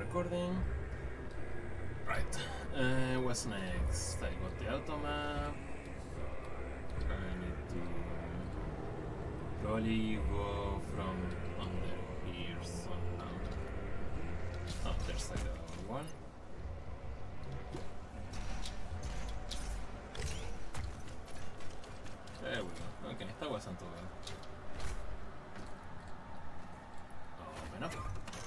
recording. Right. What's next? I got the automap. I need to probably go from under here somehow. Oh, there's like the other one. There we go. Okay, that wasn't too bad. Open up.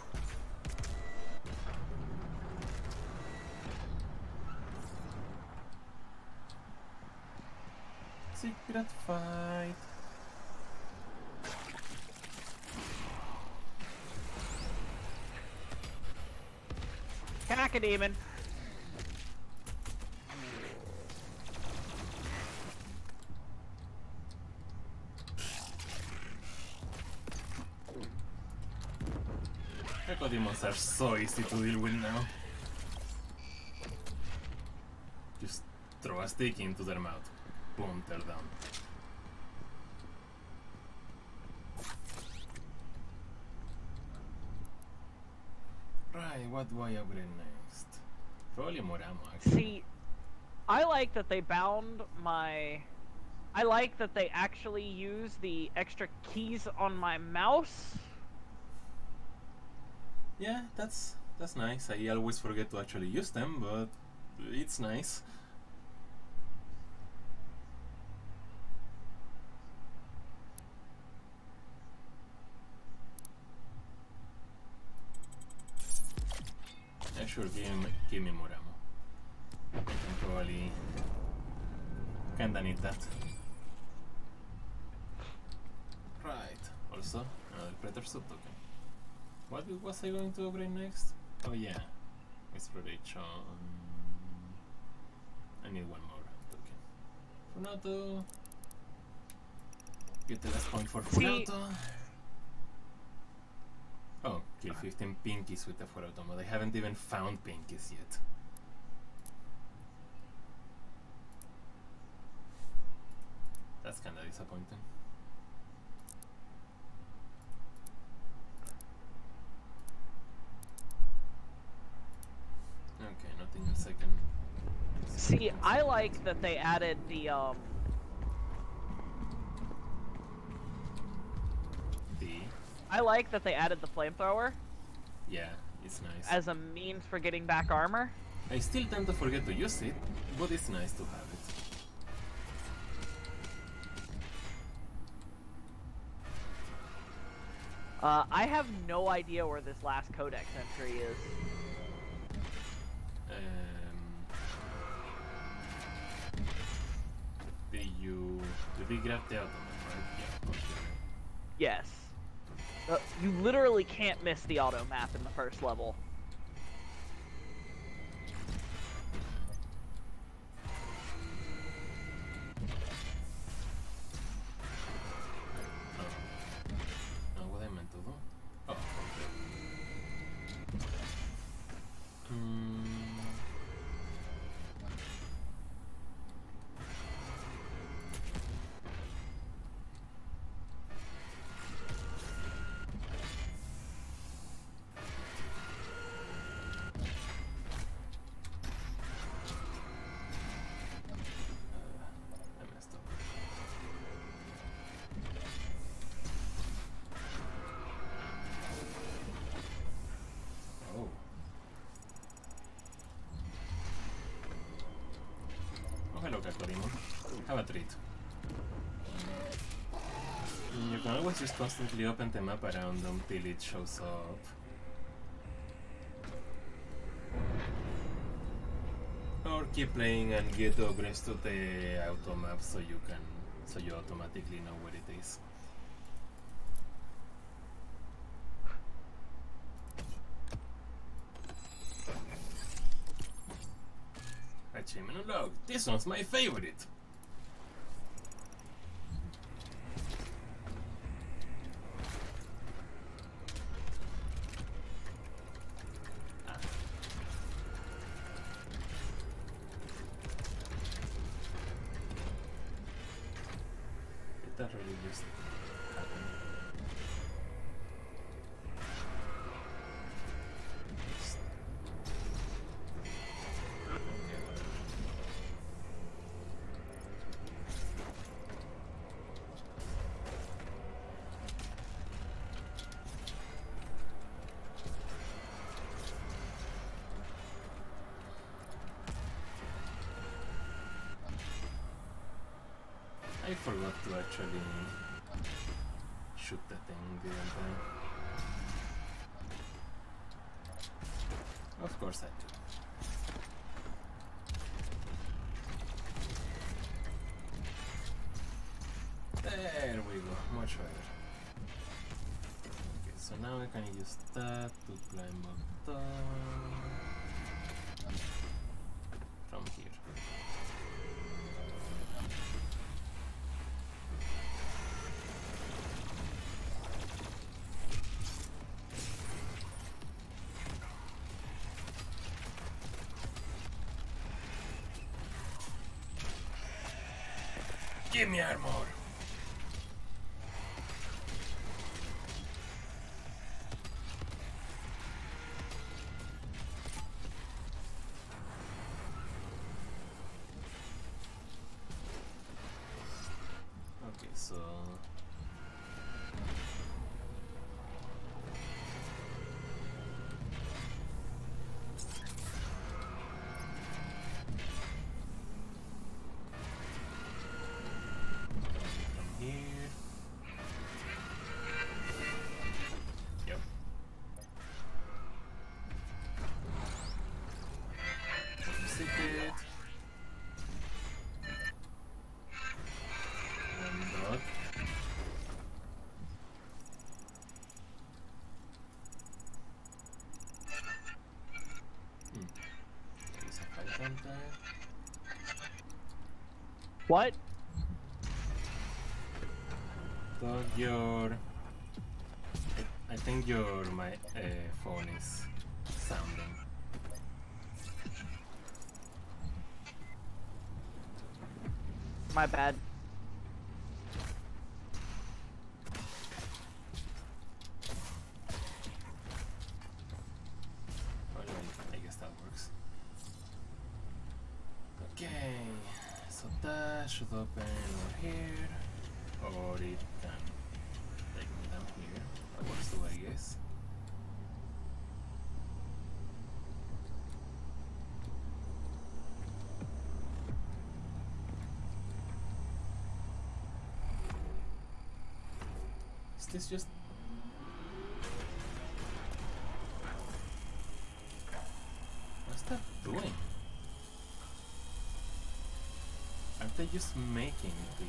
Secret fight. Cack-a-demon. Echo demons are so easy to deal with now. Just throw a stick into their mouth. Boom, they're down. Right, what do I upgrade next? Probably more ammo, actually. See, I like that they bound my... I like that they actually use the extra keys on my mouse. Yeah, that's nice. I always forget to actually use them, but it's nice. Yeah, sure, give me more ammo. I probably kinda need that. Right. Also, another Predator sub token. What was I going to upgrade next? Oh yeah, exploration. I need one more token. Funato. Get the last point for Funato. Oh, kill 15 pinkies with the 4 automat. I haven't even found pinkies yet. That's kinda disappointing. Okay, nothing else I can... See, I like that they added the, I like that they added the flamethrower. Yeah, it's nice. As a means for getting back armor. I still tend to forget to use it, but it's nice to have it. I have no idea where this last codex entry is. Did we grab the automat, right? Yeah, okay. Yes. You literally can't miss the auto map in the first level. Oh, what I meant to do? Oh, okay. I messed up. Oh. Oh, hello, Kakorimo. Have a treat. You can always just constantly open the map around them till it shows up. Or keep playing and get upgrades to the auto map so you automatically know where it is. Achievement unlocked. This one's my favorite. That really just happened. I forgot to actually shoot the thing, didn't I? Of course I do. There we go, much better. Okay, so now I can use that to climb up from here. Give me armor! Okay, so... here. Yep. Secret. One dog. There's a python there. What? Dog, I think my phone is sounding. My bad. Well, I guess that works. Okay, so that should open over here, or it can take me down here. That works too, I guess. Is this just... What's that doing? Aren't they just making the...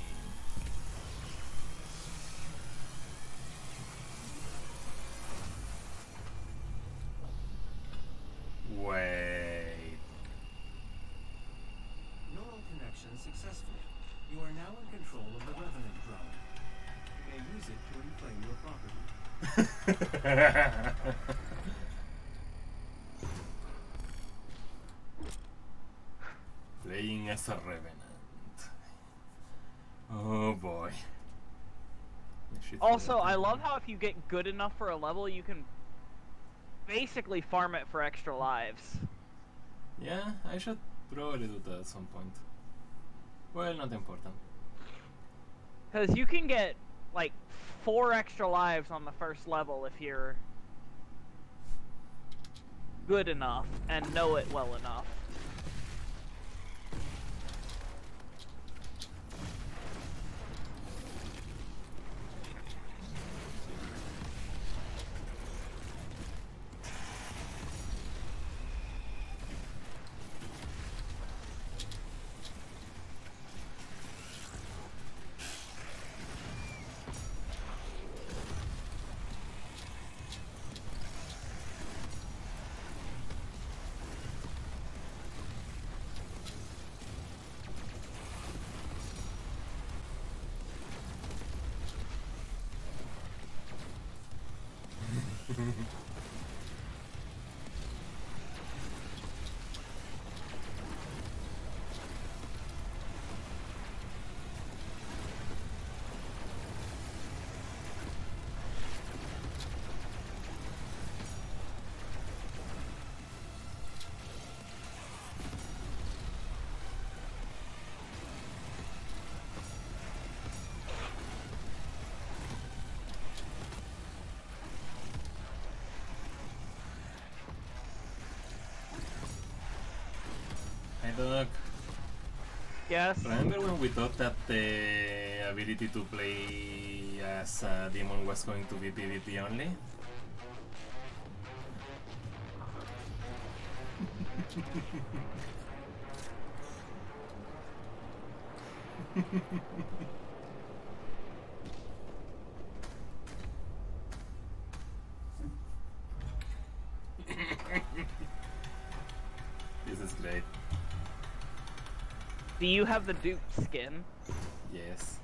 Wait... Neural connection successful. You are now in control of the Revenant drone. You may use it to reclaim your property. Playing as a revenant. Oh boy. Also, I love how if you get good enough for a level, you can basically farm it for extra lives. Yeah, I should probably do that at some point. Well, not important. Because you can get, like, 4 extra lives on the first level if you're good enough and know it well enough. Hey, Doc. guess. Remember when we thought that the ability to play as a demon was going to be PvP only? This is great. Do you have the Duke skin? Yes.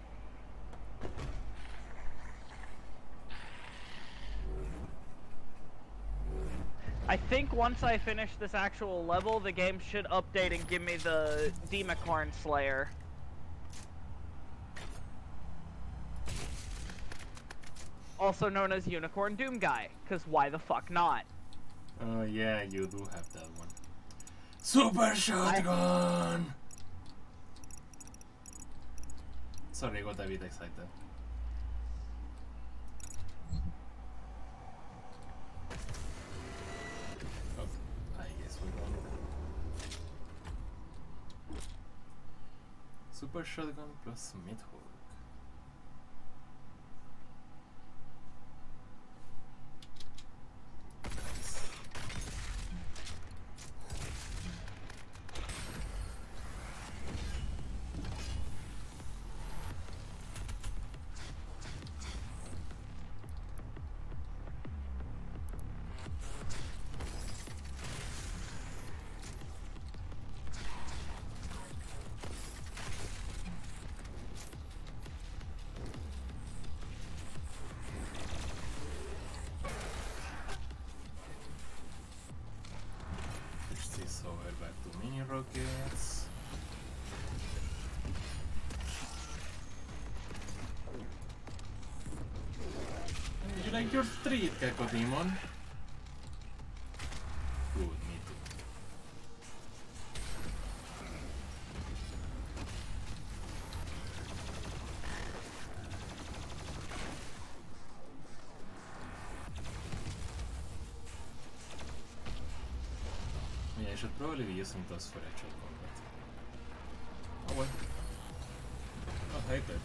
I think once I finish this actual level, the game should update and give me the Demonicorn Slayer. Also known as Unicorn Doom Guy, cause why the fuck not? Oh yeah, you do have that one. Super Shotgun! Sorry, I got a bit excited. Oh, I guess we don't. Super Shotgun plus Midhook. Over back to mini rockets. You like your treat, Cacodemon? Good, me too. I should probably be using those for actual combat. Oh well. Oh, hey there.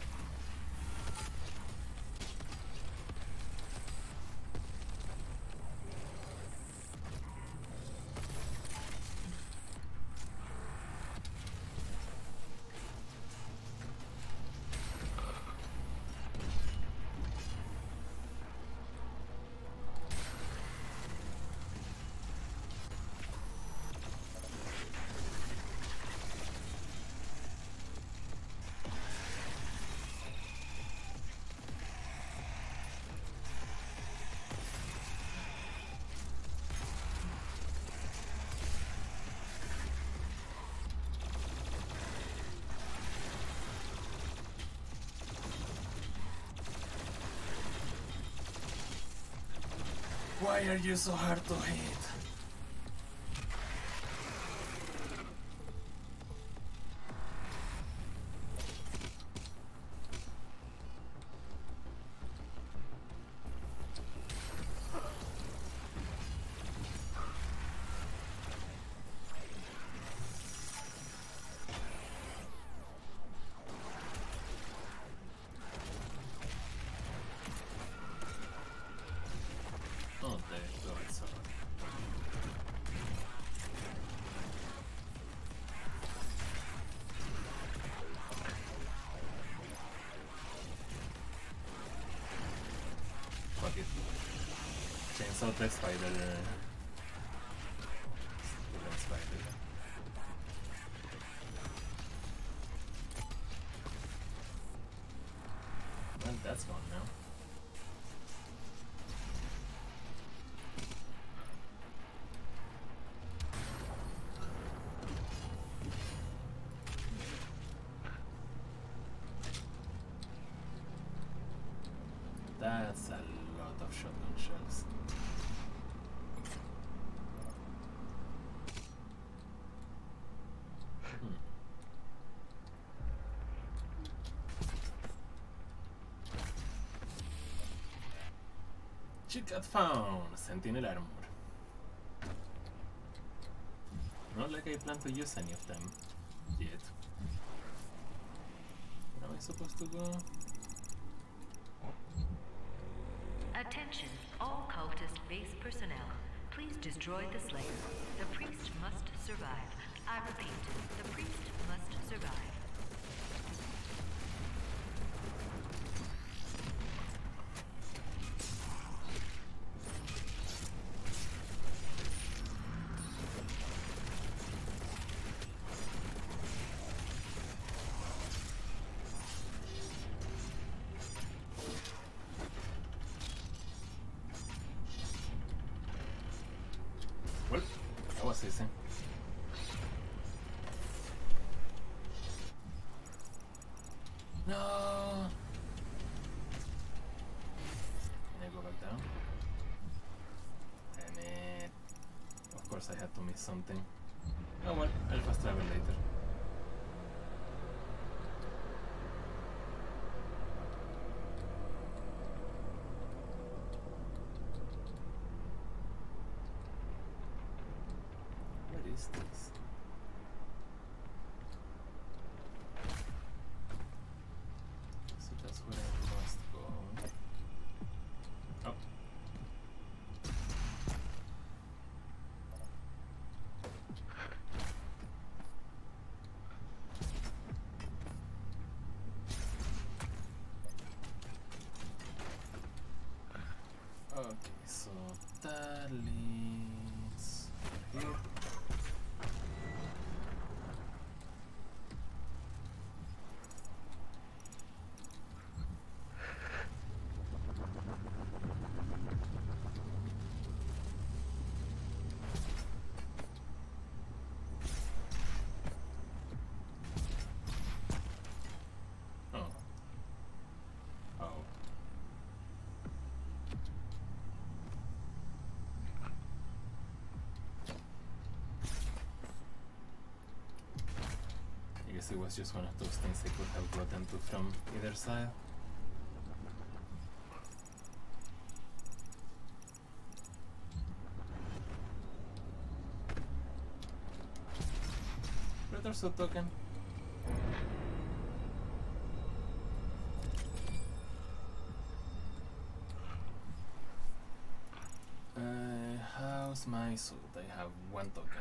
Why are you so hard to hit? Oh, there you go, it's alright. Fuck it. Chainsaw the spider. The spider. Well, that's gone now. That's a lot of shotgun shells. Cheat got found! Sentinel armor. Not like I plan to use any of them yet. Am I supposed to go? Attention, all cultist base personnel. Please destroy the Slayer. The priest must survive. I repeat, the priest must survive. Well, that was easy. No! Can I go back down? Damn it. Of course I had to miss something. Oh well, I'll fast travel later. What is this? So that's where I must go. Oh. Okay, so that leads here. Oh. Oh. I guess it was just one of those things I could have gotten to from either side. Predator token. How's my suit? I have one token.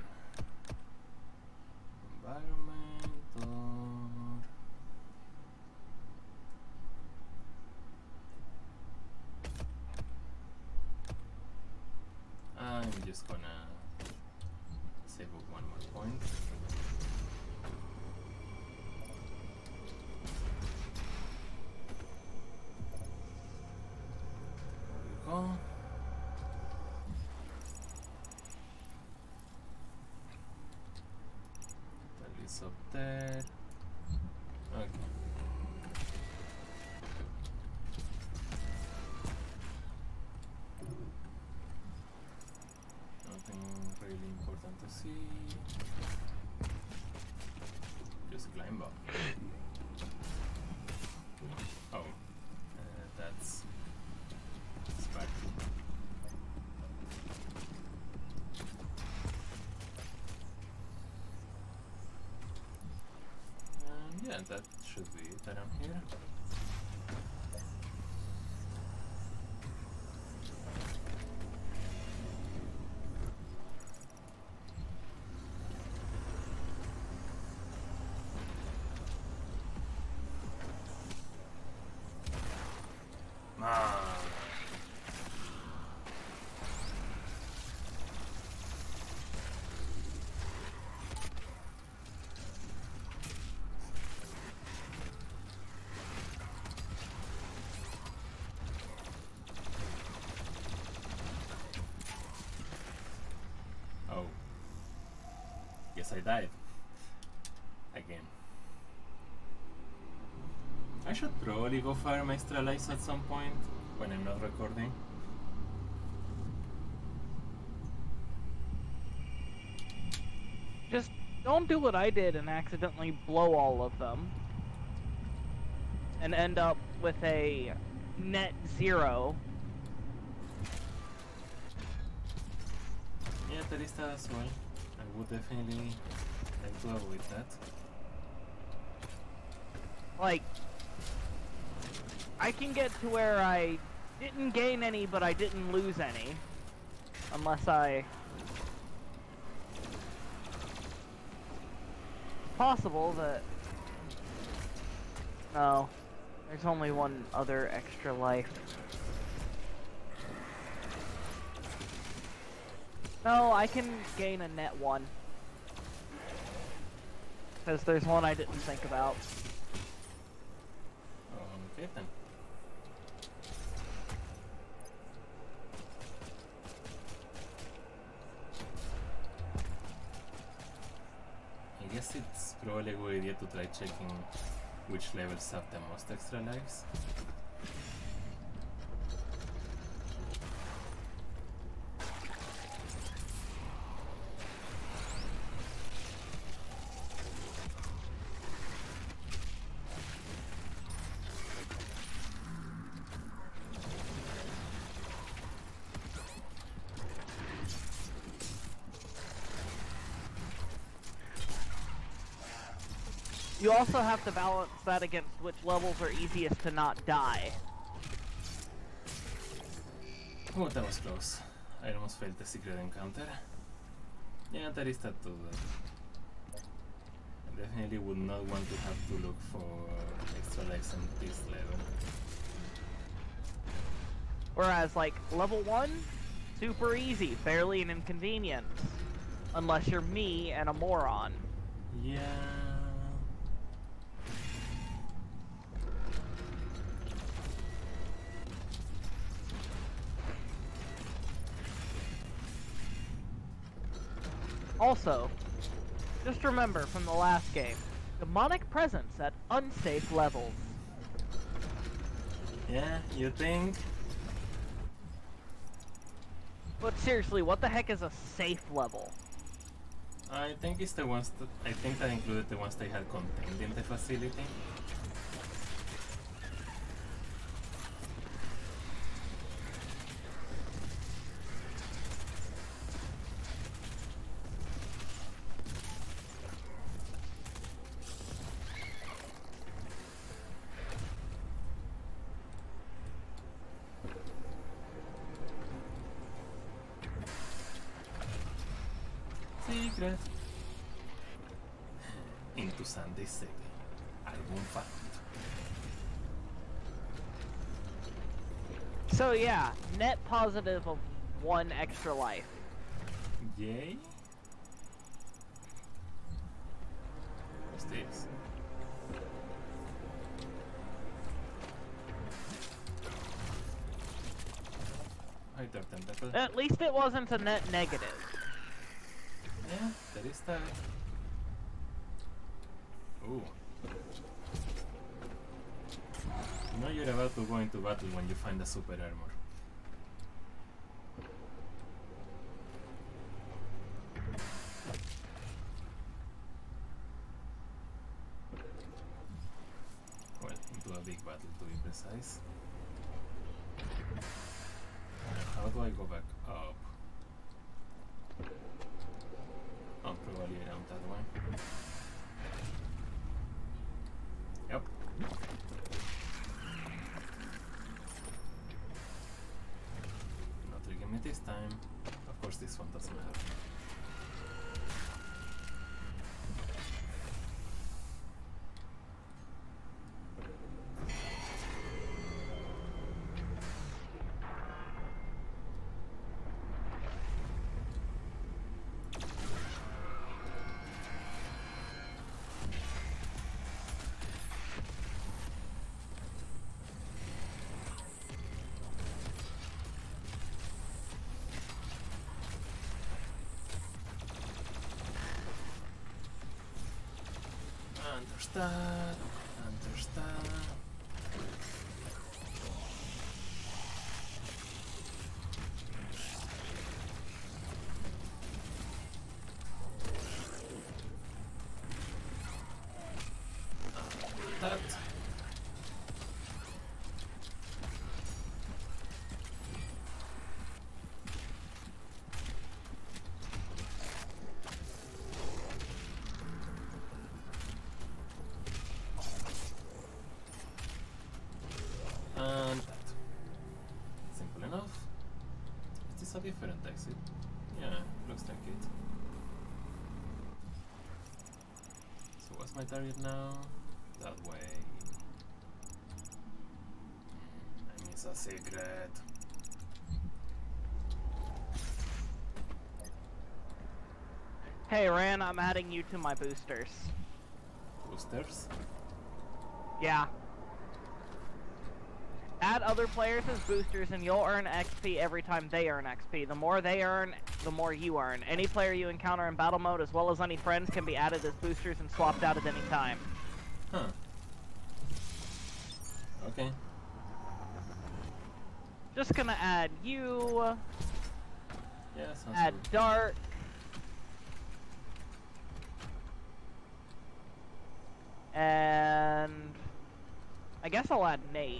Environment. I'm just gonna save up one more point. There we go. That is up there. Okay. Nothing really important to see. Just climb up. Oh, that's sparky. Yeah, that should be it around here. Oh. Guess I died. Again. I should probably go fire my Astralize at some point when I'm not recording. Just don't do what I did and accidentally blow all of them. And end up with a net 0. Yeah, there is that as well. I would definitely like to avoid that. Like, I can get to where I didn't gain any, but I didn't lose any. Unless I... Possible that... No. There's only one other extra life. No, I can gain a net one. Because there's one I didn't think about. Okay then. I guess it's probably a good idea to try checking which levels have the most extra lives. You also have to balance that against which levels are easiest to not die. Oh, that was close. I almost failed the secret encounter. Yeah, there is that too. I definitely would not want to have to look for extra lives on this level. Whereas, like, level 1, super easy, barely an inconvenience. Unless you're me and a moron. Yeah. Also, just remember from the last game, demonic presence at unsafe levels. Yeah, you think? But seriously, what the heck is a safe level? I think it's the ones that I think that included the ones they had contained in the facility. Secret. Into Sunday City. Album found. So yeah, net positive of 1 extra life. Yay? What's this? Hi there, tentacle. At least it wasn't a net negative. Yeah, there is that. Ooh. You know you're about to go into battle when you find a super armor. Well, into a big battle to be precise. How do I go back up? Oh, probably around that way. Yep. Not tricking me this time. Of course, this one doesn't have. Understand. That. exit? Yeah, looks like it. So what's my target now? That way. I miss a secret. Hey Ran, I'm adding you to my boosters. Boosters? Yeah. Add other players as boosters and you'll earn XP every time they earn XP. The more they earn, the more you earn. Any player you encounter in battle mode as well as any friends can be added as boosters and swapped out at any time. Huh. Okay. Just gonna add you. Yeah, sounds Add good. Dark. And I guess I'll add Nate.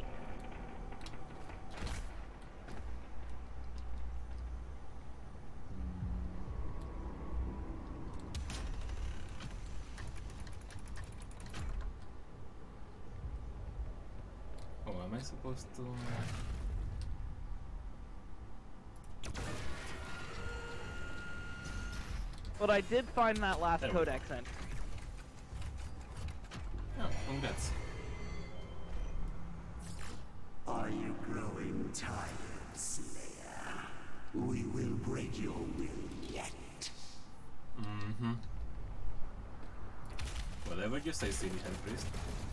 Oh, am I supposed to... But I did find that last There we go. codex entry. Oh, congrats. Are you growing tired, Slayer? We will break your will yet. Mm-hmm. Whatever you say, City Hell Priest.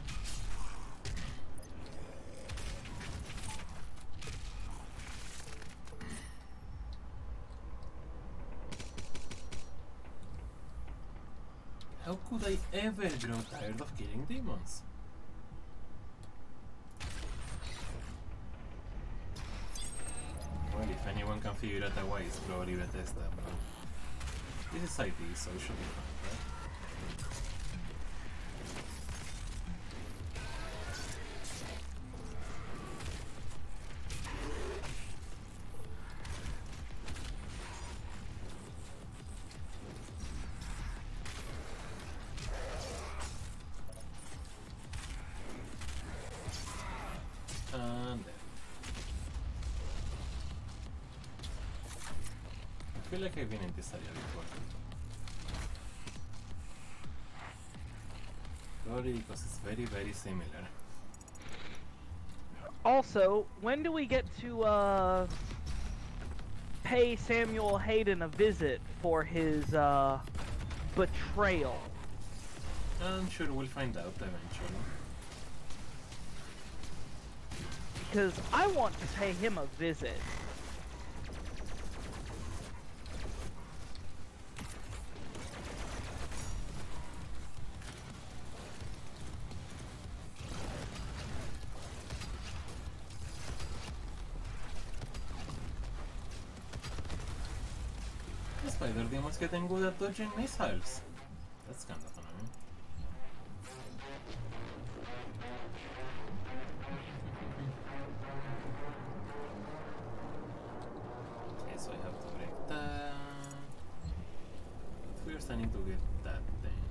How could I ever grow tired of killing demons? Well, if anyone can figure out a way, it's probably Bethesda, but this is ID, so it should be fine, right? And then. I feel like I've been in this area before. Probably because it's very, very similar. Also, when do we get to pay Samuel Hayden a visit for his betrayal? I'm sure we'll find out eventually. Because I want to pay him a visit. The spider demon's getting good at dodging missiles. That's kind of annoying. Okay, so I have to break that. But first I need to get that thing.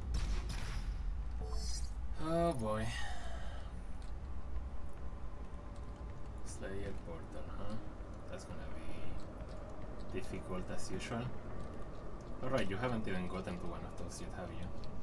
Oh boy. Slayer portal, huh? That's gonna be difficult as usual. Alright, you haven't even gotten to one of those yet, have you?